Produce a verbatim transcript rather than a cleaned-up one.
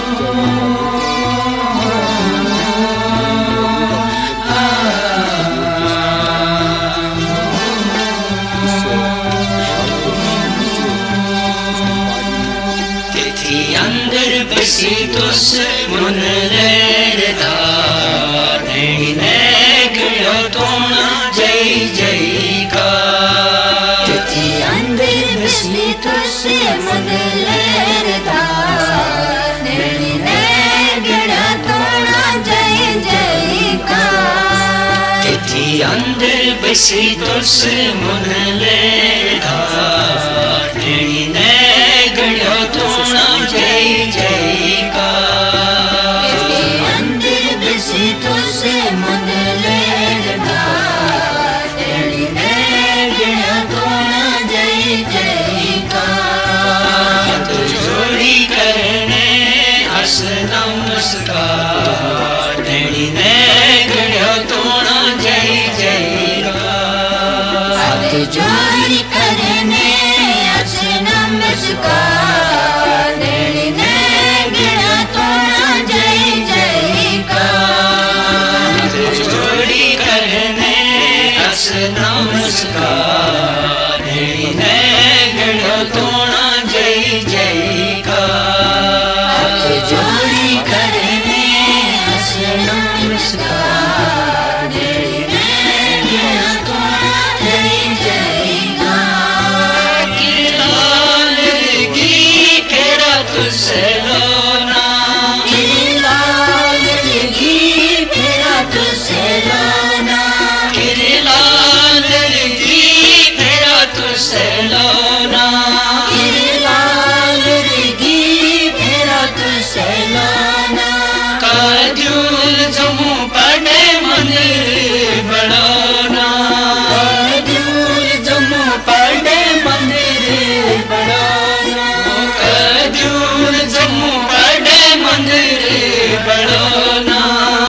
Besitos munlerda nene gyo tona jai jai ka Titi ande besitos munlerda nene gyo tona jai jai ka Titi ande besitos munlerda nene gyo tona jai jai नमस्कार तेरी ने गढ़ो तोड़ा जय जय हाथ जोड़ी करने अस नमस्कार तेरी ने गढ़ो तोड़ा जय जय हाथ जोड़ी करने अस नमस्कार तेरी ने गढ़ो तोड़ा जय जय जोड़ी करने अस नमस्कार तेरी गढ़ो तोड़ा जय जय किरलाल की फेरा तुझसे लोना किरलाल की फेरा तुझसे लोना किरलाल की फेरा तुझसे लोना